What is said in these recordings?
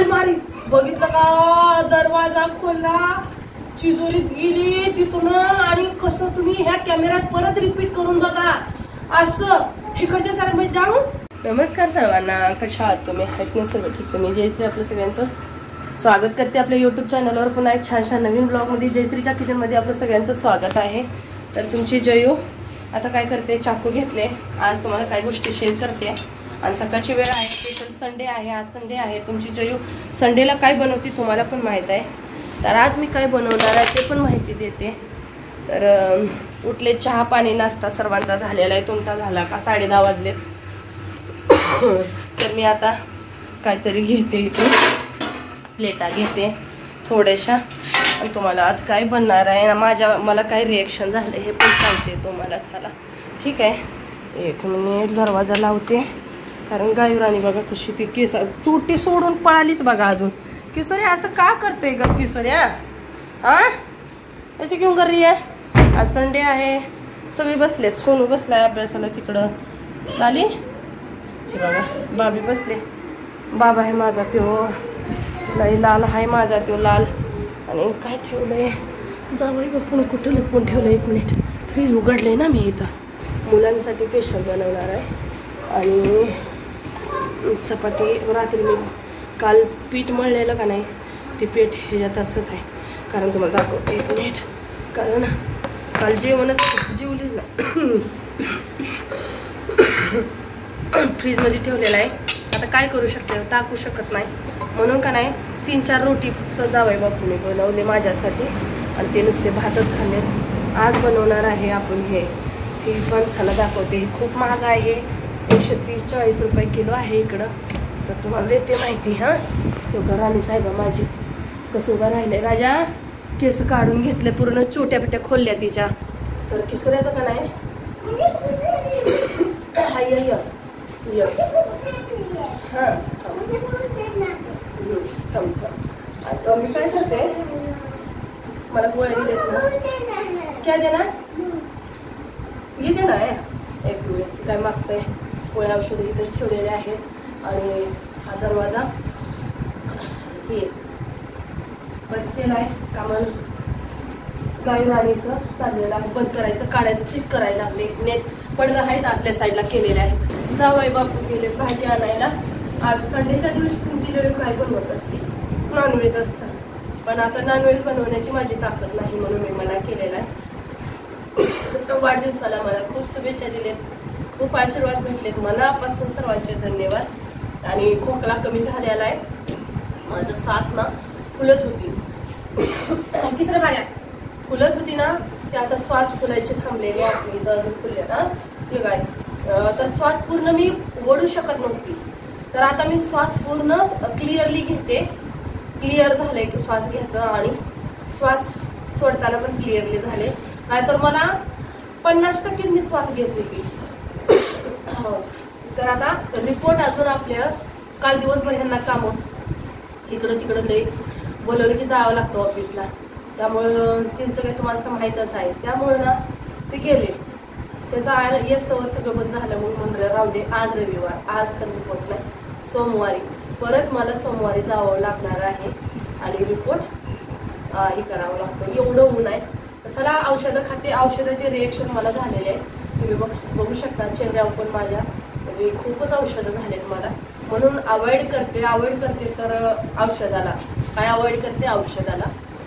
अलमारी बघितलं का, दरवाजा खोलला, चिजोरीत गेली तिथून, आणि कसं तुम्ही ह्या कॅमेऱ्यात परत रिपीट करून बघा असं इकडच्या सारखं जाऊ. नमस्कार सर्वांना, कशा आहात तुम्ही? आहेत ना सर्व ठीक? मी जयश्री आपलं सगळ्यांचं स्वागत करते आपल्या यूट्यूब चॅनलवर. पुन्हा एक छान नवीन ब्लॉगमध्ये जयश्रीच्या किचनमध्ये आपलं सगळ्यांचं स्वागत आहे. तर तुमची जयू आता काय करते, चाकू घेतले. आज तुम्हाला काही गोष्टी शेअर करते. आणि सकाळची वेळ आहे, स्पेशल संडे आहे, आज संडे आहे. तुमची जयू संडेला काय बनवते तुम्हाला पण माहीत आहे. तर आज मी काय बनवणार आहे ते पण माहिती देते. तर उठले, चहा पाणी नाश्ता सर्वांचा झालेला आहे. तुमचा झाला का? 10:30 वाजलेत. तर मी आता काहीतरी घेते, इथे प्लेटा घेते थोड्याशा, आणि तुम्हाला आज काय बनणार आहे, मला काय रिॲक्शन झालं हे पण सांगते तुम्हाला. चला ठीक आहे, 1 मिनिट दरवाजा लावते. कारण गायराणी बघा कशी ती केस चुटी सोडून पळालीच बघा अजून. किशोरी असं का करते ग किशोर्या? हां असे क्यों कर रही आहे? आज संडे आहे, सगळे बसलेत. सोनू बसलाय अभ्यासाला तिकडं. आली बघा, बाबी बसले. बाबा आहे माझा त्यो, लई लाल आहे माझा त्यो लाल. आणि काय ठेवलंय जावई बापून, कुठं लपवून ठेवलं. 1 मिनिट, फ्रीज उघडले ना मी इथं. मुलांसाठी स्पेशल बनवणार आहे. आणि चपाती रात्री मी काल पीठ मळलेलं का नाही, ती पीठ ह्याच्यात असंच आहे. कारण तुम्हाला दाखवते 1 मिनिट. कारण काल जेवणच जेवलीच ना, फ्रीजमध्ये ठेवलेलं आहे. आता काय करू शकते, टाकू शकत नाही. म्हणून का नाही 3-4 रोटी फक्त जावई बापूने बनवले माझ्यासाठी, आणि ते नुसते भातच खाल्ले. आज बनवणार आहे आपण हे. ती फणसाला दाखवते. ही खूप महाग आहे, 130-140 रुपये किलो आहे इकडं. तर तुम्हाला देते माहिती. हां तो राणी साहेबा माझी कसं उभं राहिले. राजा केस काढून घेतले, पूर्ण चोट्या पिट्या खोलल्या तिच्या. तर किशोऱ्याचं का नाही हां आता मी काय करते, मला गोळ्या दिलेत ना, क्या देणार हे दे ना. 1 मिनिट, काय मागतंय. गोळ्या औषधं इथंच ठेवलेले आहेत. आणि हा दरवाजा हे बंद केला आहे. कामाला गाई राणीचं चाललेलं आहे, बंद करायचं, काढायचं, तीच करायला लागले. नेट पडदा आहेत आतल्या साईडला केलेले आहेत. जावई बापू गेले भाजी आणायला. आज संडेच्या दिवशी तुमची जेवढी काय बनवत असते, नॉनव्हेज असतं. पण आता नॉनव्हेज बनवण्याची माझी ताकद नाही, म्हणून मी मना केलेला आहे. वाढदिवसाला मला खूप शुभेच्छा दिलेत, खूप आशीर्वाद भेटलेत, मनापासून सर्वांचे धन्यवाद. आणि खोकला कमी झालेला आहे. माझं सास ना फुलत होती, तिसऱ्या भाऱ्यात फुलत होती ना, ते आता श्वास फुलायचे थांबलेले आहे. अजून फुलले ना ते काय, तर श्वास पूर्ण मी ओढू शकत नव्हती. तर आता मी श्वास पूर्ण क्लिअरली घेते. क्लिअर झालंय की श्वास घ्यायचं, आणि श्वास सोडताना पण क्लिअरली झाले. नाहीतर मला 50% मी श्वास घेत होती. तर आता रिपोर्ट अजून आपल्या काल दिवसभर ह्यांना कामं इकडं तिकडं लई बोलवलं की जावं लागतं ऑफिसला. त्यामुळं त्यांचं काही तुम्हाला माहीतच आहे. त्यामुळं ना ते गेले. त्याचं येस्तवर सगळं बंद झालं. म्हणून म्हणलं राहू दे, आज रविवार, आज तर रिपोर्ट नाही, सोमवारी परत मला सोमवारी जावं लागणार आहे. आणि रिपोर्ट हे करावं लागतं. एवढं ऊन आहे. तर चला औषधं खाते. औषधाचे रिएक्शन मला झालेले आहे, तुम्ही बघू शकता चेहऱ्यावर पण माझ्या. म्हणजे खूपच औषधं झालेत मला, म्हणून अवॉइड करते तर औषधाला. काय अवॉइड करते? औषधाला.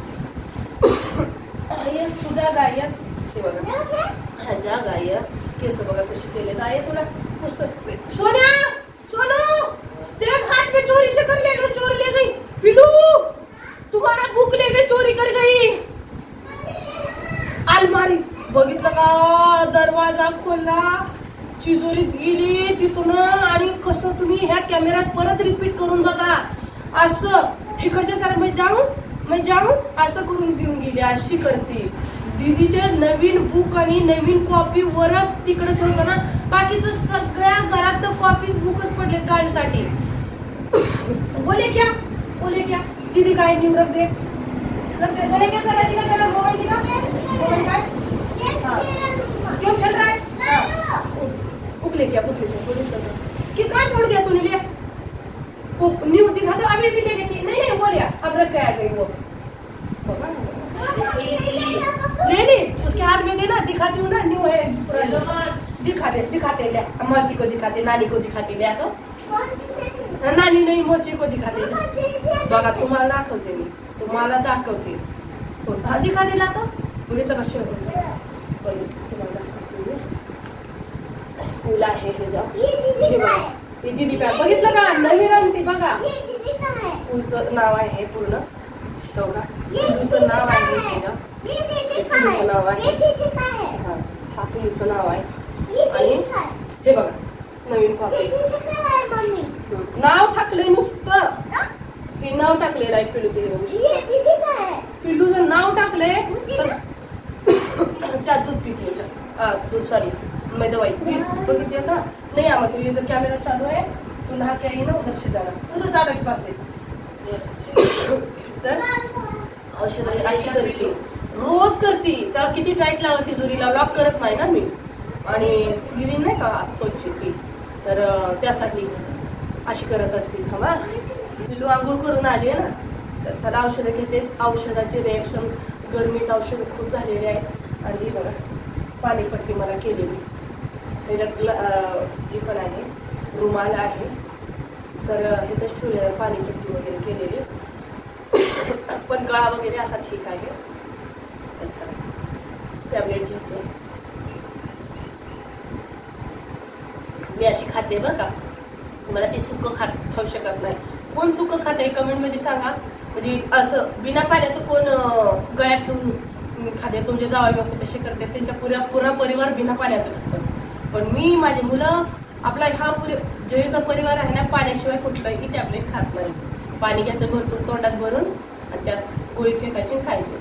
तुझा गाय हे बघा, ह्याच्या गाय केस बघा कशी केले. गाय तुला पुस्तक सोन्या, सोनू तेरे हाथ में चोरी से कर ले गई, चोर ले गई. पिलू तुम्हारा भूख ले गई, चोरी कर गई. अलमारी बघितलं का, दरवाजा खोलला, चिजोरीत गेली तिथून, आणि कसं तुम्ही ह्या कॅमेऱ्यात परत रिपीट करून बघा असं इकडच्या सारखं मैं जाऊं असं करून घेऊन गेली. अशी करते. दीदीच्या नवीन बुक आणि नवीन कॉपी वरच तिकडे ठेवतं ना, बाकीचं सगळ्या घरात कॉपी बुकच पडले गायसाठी. बोले क्या दीदी काय न्यू रख दे सोने, क्या कर रही है? मोबाइल दिखा, मोबाइल का क्यों खेल रहा है? उगले क्या कितना छोड़ दिया तूने? ले न्यू दिखा दो अभी भी लेके नहीं नहीं वो लिया अब रख गया गई वो ले ली उसके हाथ में देना दिखाती हूँ ना न्यू है दिखाते ले मौसी को दिखाते नानी को दिखाते ले तो नानी नाही मोची को दिखाते बघा तुम्हाला दाखवते मी तुम्हाला दाखवते हा दिखा दिला तो मी तर कसे तुम्हाला दाखवते स्कूल आहे हे जा ही दीदी काय बघितलं का नवीन आणते बघा स्कूलचं नाव आहे हे पूर्ण बघा स्कूलचं नाव आहे हे ना स्कूलचं नाव आहे हा स्कूलचं नाव आहे आणि हे बघा नवीन कॉपी नाव टाकले नुसतं हे नाव टाकलेलं आहे पिलूचं पिलूचं नाव टाकले दूध पिते दूध सॉरी मैं दवाई बघितली का नाही आम्हा तू इधर कॅमेरा चालू आहे तू नहा के आई ना उधर से जाना उधर जाना की बात तर औषध अशी करते रोज करते त्याला किती टाईट लावते जुरीला लॉक करत नाही ना मी आणि गिरीन नाही का कोणची ती तर त्यासाठी अशी करत असते हवा पिलू आंघोळ करून आली आहे ना तर चला औषधं घेतेच औषधाचे रिएक्शन गरमीत औषधं खूप झालेले आहेत आणि बघा पाणीपट्टी मला केलेली त्याच्यात ही पण आहे रुमाल आहे तर हेच ठेवलेलं पाणीपट्टी वगैरे केलेली पण गळा वगैरे असा ठीक आहे टॅबलेट घेते मी अशी खाते बरं का मला ती सुक्क खाऊ शकत नाही कोण सुक्क खाते कमेंट मध्ये सांगा म्हणजे असं बिना पाण्याचं कोण गळ्यात ठेवून खाते तुमचे जावई बापू तसे करते त्यांच्या पुरा परिवार बिना पाण्याचं खातं पण मी माझी मुलं आपला हा जोईचा परिवार आहे ना पाण्याशिवाय कुठलंही टॅबलेट खात नाही पाणी घ्यायचं भरपूर तोंडात भरून आणि त्यात गोळी फेकायची खायची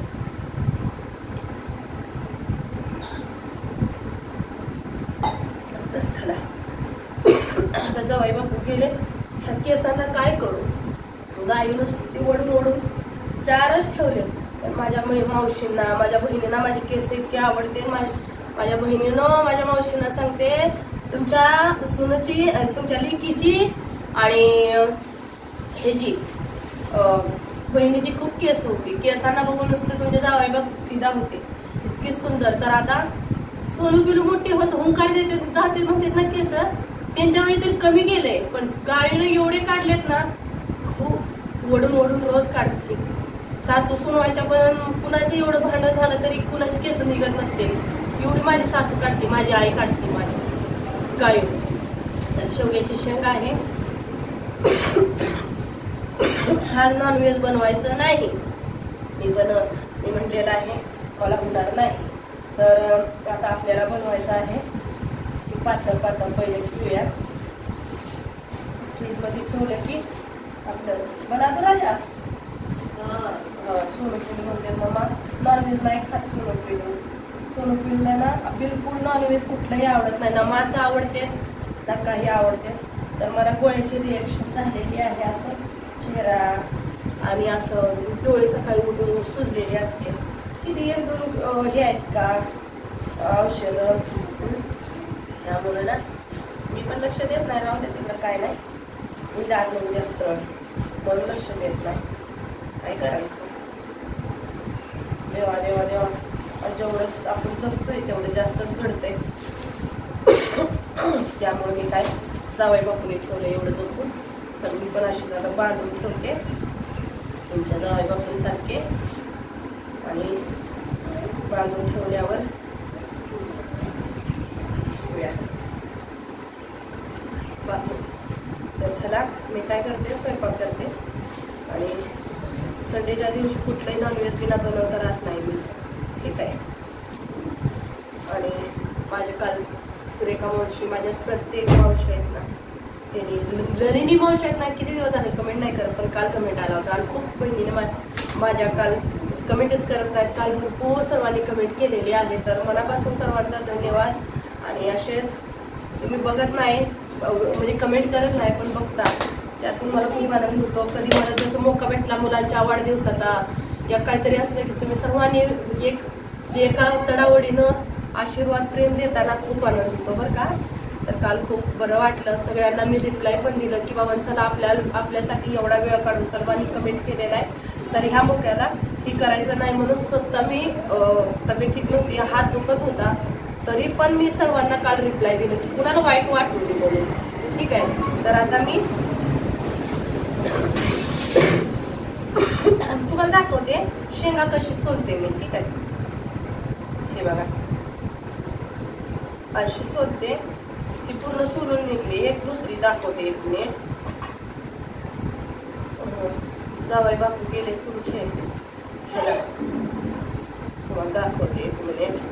तर चला आता जावई बापू गेले ह्या केसांना काय करू गायीनच ते ओढून ओढून 4च ठेवले पण माझ्या मावशींना माझ्या बहिणींना माझे केस इतके आवडते माझ्या बहिणीनं माझ्या मावशींना सांगते तुमच्या सुनची तुमच्या लेकीची आणि ह्याची बहिणीची खूप केस होती केसांना बघून नुसते तुमच्या जावई बापू फिदा होते इतकी सुंदर तर आता सोनू पिलू मोठे होत हुंकार देते जाते म्हणतात ना केस त्यांच्या वेळी तरी कमी गेले पण गाडीने एवढे काढलेत ना खूप ओढून ओढून रोज काढते सासू सुनवायच्या पण कुणाचं एवढं भांडण झालं तरी कुणाची केस निघत नसते एवढी माझी सासू काढते माझी आई काढते माझी गायू तर शेवग्याची शेंग आहे हा नॉनव्हेज बनवायचं नाही मी म्हटलेलं आहे मला होणार नाही तर आता आपल्याला बनवायचं आहे पातळ पहिले घेऊया फ्रीज मध्ये ठेवलं की आपलं बनवतो राजा सोनू पिलू म्हणते मम्मा नॉनव्हेज नाही खात सोनू पिलूला ना बिलकुल नॉनव्हेज कुठलंही आवडत नाही ना मांस आवडते ना काही आवडते तर मला गोळ्याची रिएक्शन झालेली आहे असं चेहरा आणि असं डोळे सकाळी उठून सुजलेले असते किती 1-2 हे आहेत का औषधं त्यामुळे ना मी पण लक्ष देत नाही राहून तिकडं काय नाही मी लाज म्हणजे असतं म्हणून लक्ष देत नाही काय करायचं देवा देवा देवा आणि जेवढंच आपण जगतोय तेवढं जास्तच घडतंय त्यामुळे मी काय जावई बापूने ठेवलं एवढं जपून तर मी पण अशी जरा बांधून ठेवते तुमच्या जावई बापूंसारखे आणि बांधून ठेवल्यावर तर चला मी काय करते स्वयंपाक करते आणि संडेच्या दिवशी कुठलंही नॉनव्हेज बिना बनवता राहत नाही मी ठीक आहे आणि माझे काल सुरेखा मावशी माझ्या प्रत्येक मावशी आहेत ना त्यांनी ललिनी मावशी आहेत ना किती दिवस झाले कमेंट नाही करत पण काल कमेंट आला होता आणि खूप बहिणीने माझ्या काल कमेंटच करत नाहीत काल भरपूर सर्वांनी कमेंट केलेली आहे तर मनापासून सर्वांचा धन्यवाद आणि असेच तुम्ही बघत नाही म्हणजे कमेंट करत नाही पण बघता त्यातून मला खूप आनंद होतो कधी मला जसं मोका भेटला मुलांच्या वाढदिवसाचा या काहीतरी असलं की तुम्ही सर्वांनी एक जे एका चढावडीनं आशीर्वाद प्रेम देताना खूप आनंद होतो बरं का तर काल खूप बरं वाटलं. सगळ्यांना मी रिप्लाय पण दिलं की बाबा चला आपल्यासाठी एवढा वेळ काढून सर्वांनी कमेंट केलेला आहे. तर ह्या मोक्याला हे करायचं नाही म्हणून स्वतः मी तब्येत ठीक नव्हती, हात दुखत होता, तरी पण मी सर्वांना काल रिप्लाय दिलं की कुणाला वाईट वाटू नये म्हणून. ठीक आहे. तर आता मी तुम्हाला दाखवते शेंगा कशी सोलते मी. ठीक आहे. हे बघा अशी सोलते. ती पूर्ण सोलून निघली. एक दुसरी दाखवते एक मिनिट. जावई बापू गेले तुमचे, तुम्हाला दाखवते एक मिनिट.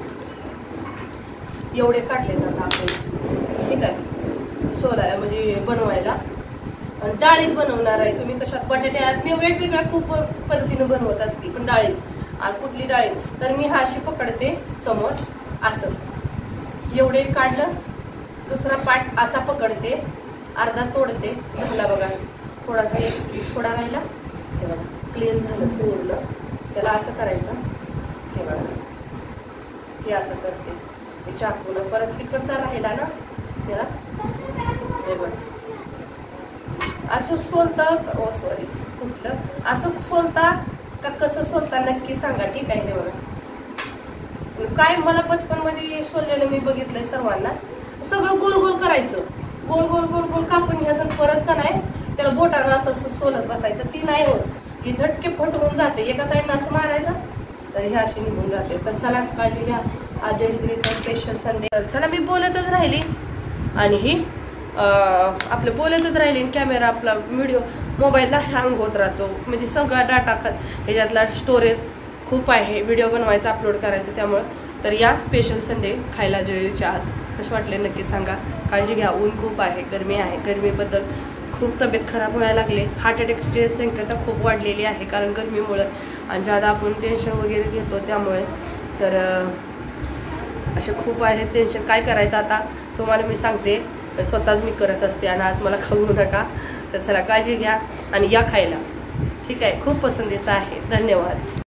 एवढे काढले जातात आपण. ठीक आहे. सोलाय म्हणजे बनवायला. आणि डाळीत बनवणार आहे. तुम्ही कशात बटाट्यात मी वेगवेगळ्या खूप पद्धतीने बनवत असते, पण डाळीत आज कुठली डाळीत. तर मी हा अशी पकडते समोर असं, एवढे काढलं. दुसरा पाट असा पकडते, अर्धा तोडते. झाला बघा. थोडासा एक थोडा राहिला. हे बघा क्लीन झालं पूर्ण. त्याला असं करायचं. हे बघा हे असं करते. हे चाकून परत तिकडचा राहिला ना त्याला हे बघा असं सोलतं. ओ सॉरी कुठलं असं सोलता का कसं सोलता नक्की सांगा. ठीक आहे. हे बघा काय मला बचपन मध्ये सोललेलं मी बघितलंय सर्वांना. सगळं गोल गोल करायचं. गोल गोल गोल गोल कापून घ्यायचं. परत का नाही त्याला बोटानं असं सोलत बसायचं. ती नाही होत. ही झटके फटवून जाते. एका साईडनं असं मारायचं तर हे अशी निघून जाते. तर चला काळजी घ्या. आज जयश्रीचा स्पेशल संडे. तर चला मी बोलतच राहिली आणि ही आपलं बोलतच राहिली. कॅमेरा आपला व्हिडिओ मोबाईलला हँग होत राहतो. म्हणजे सगळा डाटा ह्याच्यातला स्टोरेज खूप आहे व्हिडिओ बनवायचा अपलोड करायचं त्यामुळं. तर या स्पेशल संडे खायला जेवायचे आज. कसे वाटले नक्की सांगा. काळजी घ्या. ऊन खूप आहे, गरमी आहे. गरमीबद्दल खूप तब्येत खराब व्हायला लागले. हार्ट अटॅकची संख्या खूप वाढलेली आहे कारण गरमीमुळं आणि ज्यादा आपण टेन्शन वगैरे घेतो त्यामुळे. तर असे खूप आहेत टेन्शन. काय करायचं आता तुम्हाला मी सांगते. स्वतःच मी करत असते आणि आज मला खाऊ नका. तर चला काळजी घ्या आणि या खायला. ठीक आहे. खूप पसंतीचं आहे. धन्यवाद.